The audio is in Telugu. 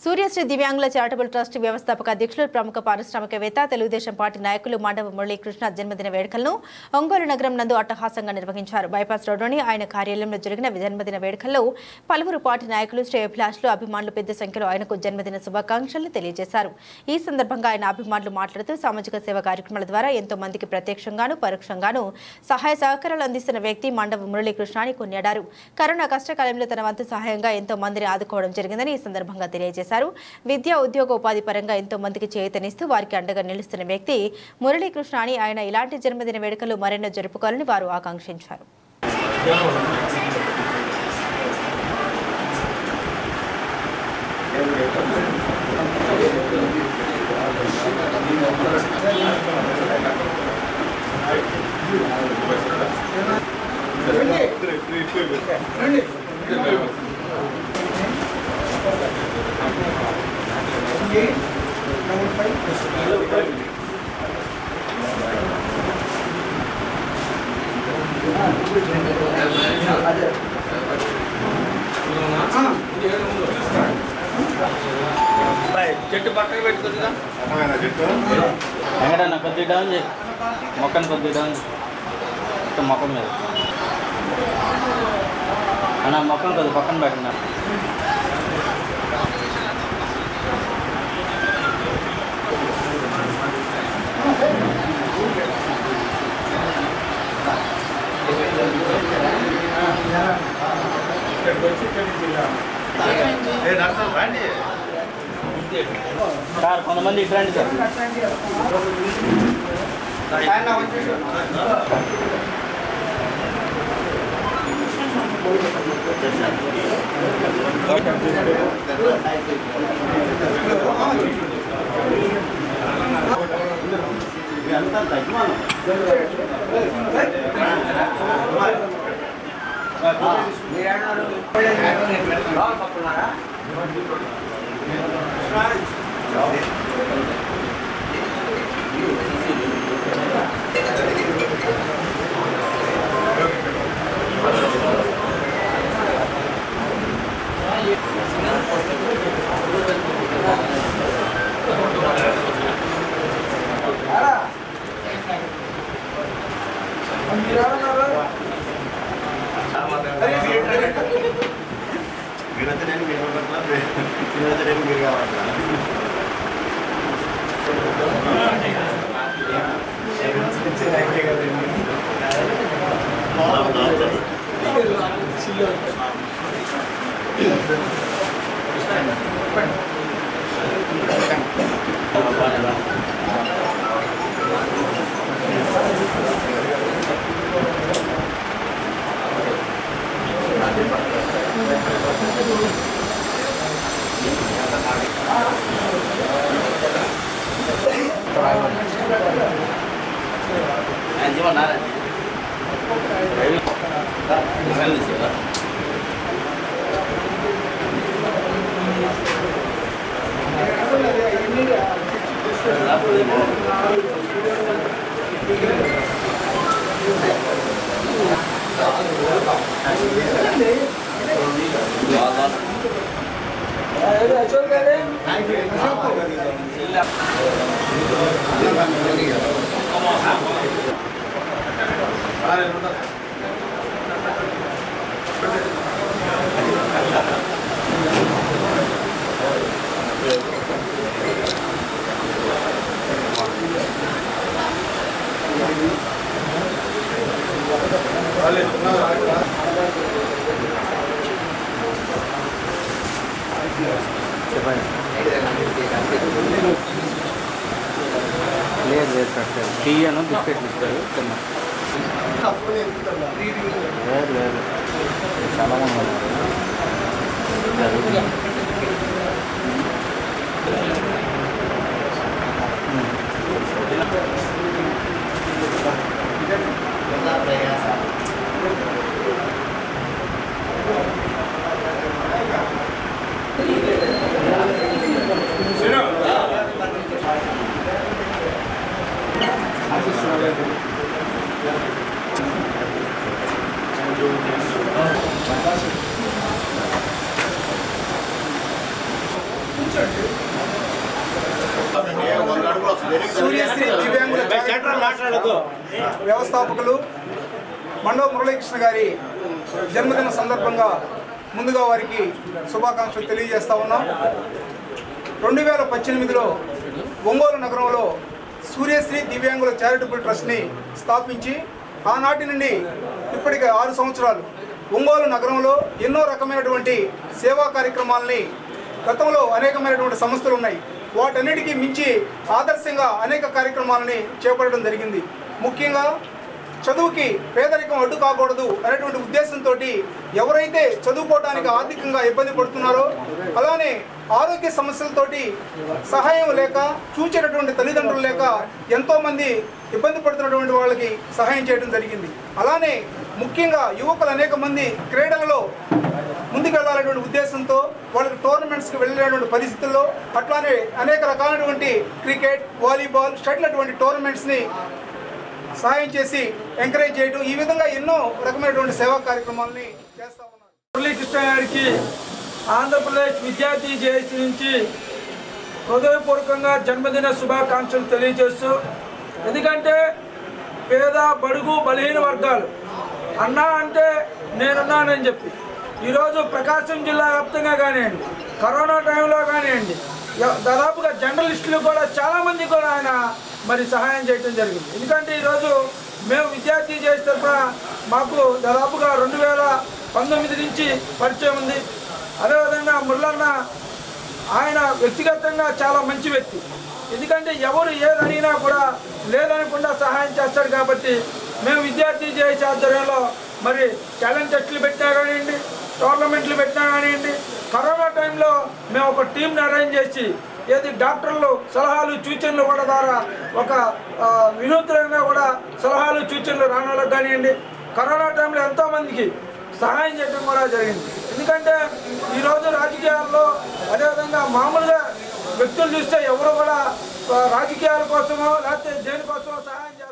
సూర్యశ్రీ దివ్యాంగుల చారిటబుల్ ట్రస్ట్ వ్యవస్థాపక అధ్యక్షులు ప్రముఖ పారిశ్రామికవేత్త తెలుగుదేశం పార్టీ నాయకులు మండవ మురళీకృష్ణ జన్మదిన వేడుకలను ఒంగోలు నగరం నందు అట్టహాసంగా నిర్వహించారు. బైపాస్ రోడ్డులోని ఆయన కార్యాలయంలో జరిగిన జన్మదిన వేడుకల్లో పలువురు పార్టీ నాయకులు, శ్రేయోభిలాషులు, అభిమానులు పెద్ద సంఖ్యలో ఆయనకు జన్మదిన శుభాకాంక్షలు తెలియజేశారు. ఈ సందర్భంగా ఆయన అభిమానులు మాట్లాడుతూ సామాజిక సేవా కార్యక్రమాల ద్వారా ఎంతో మందికి ప్రత్యక్షంగాను పరోక్షంగాను సహాయ సహకారాలు అందిస్తున్న వ్యక్తి మండవ మురళీకృష్ణ అని కొనియాడారు. కరోనా కష్టకాలంలో తన వంతు సహాయంగా ఎంతో మందిని ఆదుకోవడం జరిగిందని ఈ సందర్భంగా తెలియజేశారు. విద్యా ఉద్యోగ ఉపాధి పరంగా ఎంతో మందికి చేయూతనిస్తూ వారికి అండగా నిలుస్తున్న వ్యక్తి మురళీకృష్ణ అని ఆయన ఇలాంటి జన్మదిన వేడుకలు మరెన్నో జరుపుకోవాలని వారు ఆకాంక్షించారు. చెట్టు పక్కన పెట్టుకుందా ఎక్కడన్నా కొద్దిగా డౌన్ చేయి, మొక్కను కొద్దిగా డౌన్ మొక్కం మీద అన్న మొక్కను కొద్దిగా పక్కన పెట్టినా సార్ కొంతమంది ఇటు రండి సార్. అంతా తగ్గిమాను లేదు లేదు కట్టలేదు. టీయను బిస్కెట్లు ఇస్తారు తిన్నా. లేదు లేదు చాలా మంది సూర్యశ్రీ దివ్యాంగుల వ్యవస్థాపకులు మండవ మురళీకృష్ణ గారి జన్మదిన సందర్భంగా ముందుగా వారికి శుభాకాంక్షలు తెలియజేస్తా ఉన్నాం. 2018లో ఒంగోలు నగరంలో సూర్యశ్రీ దివ్యాంగుల చారిటబుల్ ట్రస్ట్ని స్థాపించి ఆనాటి నుండి ఇప్పటికి 6 సంవత్సరాలు ఒంగోలు నగరంలో ఎన్నో రకమైనటువంటి సేవా కార్యక్రమాలని, గతంలో అనేకమైనటువంటి సంస్థలు ఉన్నాయి, వాటన్నిటికీ మించి ఆదర్శంగా అనేక కార్యక్రమాలని చేపట్టడం జరిగింది. ముఖ్యంగా చదువుకి పేదరికం అడ్డు కాకూడదు అనేటువంటి ఉద్దేశంతో ఎవరైతే చదువుకోవడానికి ఆర్థికంగా ఇబ్బంది పడుతున్నారో, అలానే ఆరోగ్య సమస్యలతోటి సహాయం లేక చూచేటటువంటి తల్లిదండ్రులు లేక ఎంతోమంది ఇబ్బంది పడుతున్నటువంటి వాళ్ళకి సహాయం చేయడం జరిగింది. అలానే ముఖ్యంగా యువకులు అనేక మంది క్రీడలలో ముందుకెళ్లాలనేటువంటి ఉద్దేశంతో వాళ్ళకి టోర్నమెంట్స్కి వెళ్ళేటువంటి పరిస్థితుల్లో, అట్లానే అనేక రకాలైనటువంటి క్రికెట్, వాలీబాల్, షటిల్ అటువంటి టోర్నమెంట్స్ని సహాయం చేసి ఎంకరేజ్ చేయడం, ఈ విధంగా ఎన్నో రకమైనటువంటి సేవా కార్యక్రమాలని చేస్తూ ఉన్నారు. మురళీకృష్ణ గారికి ఆంధ్రప్రదేశ్ విద్యార్థి జేఏసీ నుంచి హృదయపూర్వకంగా జన్మదిన శుభాకాంక్షలు తెలియజేస్తూ, ఎందుకంటే పేద బడుగు బలహీన వర్గాలు అన్నా అంటే నేనున్నానని చెప్పి ఈరోజు ప్రకాశం జిల్లా వ్యాప్తంగా కానివ్వండి, కరోనా టైంలో కానివ్వండి, దాదాపుగా జర్నలిస్టులు కూడా చాలామంది కూడా ఆయన మరి సహాయం చేయడం జరిగింది. ఎందుకంటే ఈరోజు మేము విద్యార్థి చేసే తరఫున మాకు దాదాపుగా 2019 నుంచి పరిచయం ఉంది. అదేవిధంగా మురళన్న ఆయన వ్యక్తిగతంగా చాలా మంచి వ్యక్తి. ఎందుకంటే ఎవరు ఏది అడిగినా కూడా లేదనకుండా సహాయం చేస్తాడు. కాబట్టి మేము విద్యార్థి చేసే ఆధ్వర్యంలో మరి టాలెంట్ టెస్టులు పెట్టినా కానివ్వండి, టోర్నమెంట్లు పెట్టినా కానివ్వండి, కరోనా టైంలో మేము ఒక టీంని అరేంజ్ చేసి ఏది డాక్టర్లు సలహాలు సూచనలు కూడా ద్వారా ఒక వినూత్నంగా కూడా సలహాలు సూచనలు రానోళ్ళకి కానివ్వండి, కరోనా టైంలో ఎంతోమందికి సహాయం చేయడం కూడా జరిగింది. ఎందుకంటే ఈరోజు రాజకీయాల్లో అదేవిధంగా మామూలుగా వ్యక్తులు చూస్తే ఎవరు కూడా రాజకీయాల కోసమో లేకపోతే దేనికోసమో సహాయం